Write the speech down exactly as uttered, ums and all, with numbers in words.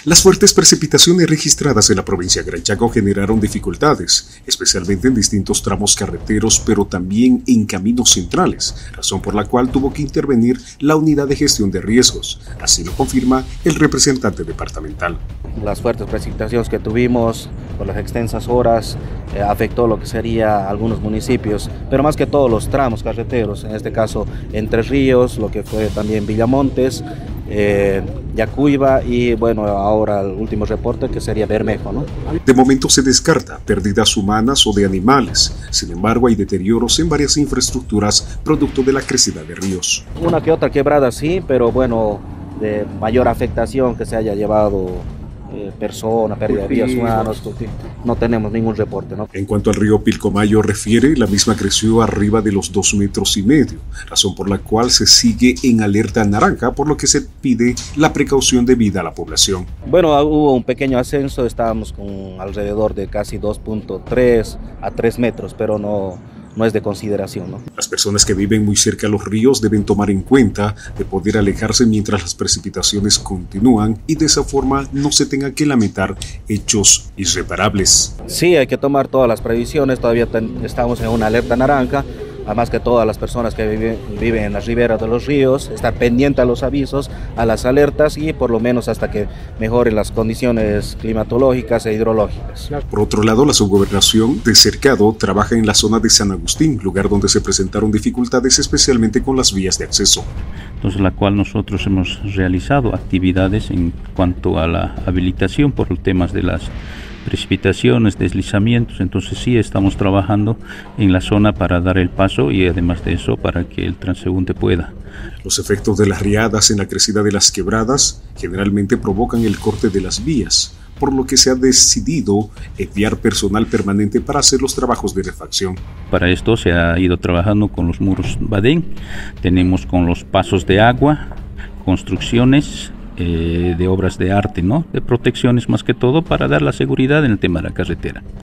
Las fuertes precipitaciones registradas en la provincia de Gran Chaco generaron dificultades, especialmente en distintos tramos carreteros, pero también en caminos centrales, razón por la cual tuvo que intervenir la Unidad de Gestión de Riesgos. Así lo confirma el representante departamental. Las fuertes precipitaciones que tuvimos por las extensas horas eh, afectó lo que sería algunos municipios, pero más que todos los tramos carreteros, en este caso Entre Ríos, lo que fue también Villamontes, eh, Yacuiba y bueno, ahora el último reporte que sería Bermejo, ¿no? De momento se descarta pérdidas humanas o de animales, sin embargo hay deterioros en varias infraestructuras producto de la crecida de ríos. Una que otra quebrada sí, pero bueno, de mayor afectación que se haya llevado Eh, persona, pérdida de vidas humanas, no tenemos ningún reporte, ¿no? En cuanto al río Pilcomayo refiere, la misma creció arriba de los dos metros y medio, razón por la cual se sigue en alerta naranja, por lo que se pide la precaución debida a la población. Bueno, hubo un pequeño ascenso, estábamos con alrededor de casi dos punto tres a tres metros, pero no... no es de consideración, ¿no? Las personas que viven muy cerca a los ríos deben tomar en cuenta de poder alejarse mientras las precipitaciones continúan y de esa forma no se tenga que lamentar hechos irreparables. Sí, hay que tomar todas las previsiones, todavía ten, estamos en una alerta naranja, además que todas las personas que viven, viven en las riberas de los ríos, estar pendiente a los avisos, a las alertas y por lo menos hasta que mejoren las condiciones climatológicas e hidrológicas. Por otro lado, la subgobernación de Cercado trabaja en la zona de San Agustín, lugar donde se presentaron dificultades especialmente con las vías de acceso. Entonces, la cual nosotros hemos realizado actividades en cuanto a la habilitación por los temas de las precipitaciones, deslizamientos, entonces sí estamos trabajando en la zona para dar el paso y además de eso para que el transeúnte pueda. Los efectos de las riadas en la crecida de las quebradas generalmente provocan el corte de las vías, por lo que se ha decidido enviar personal permanente para hacer los trabajos de refacción. Para esto se ha ido trabajando con los muros Badén, tenemos con los pasos de agua, construcciones, Eh, de obras de arte, ¿no? De protecciones más que todo para dar la seguridad en el tema de la carretera.